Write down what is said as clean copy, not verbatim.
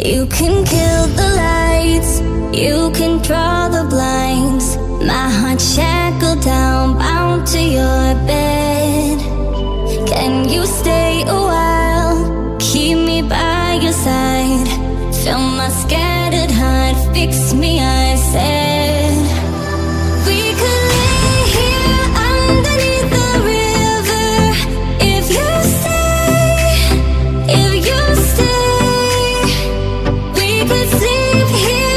You can kill the lights, you can draw the blinds. My heart shackled down, bound to your bed. Can you stay a while, keep me by your side? Fill my scattered heart, fix me, I said. We could lay here underneath the river. If you stay, if you stay, we could sleep here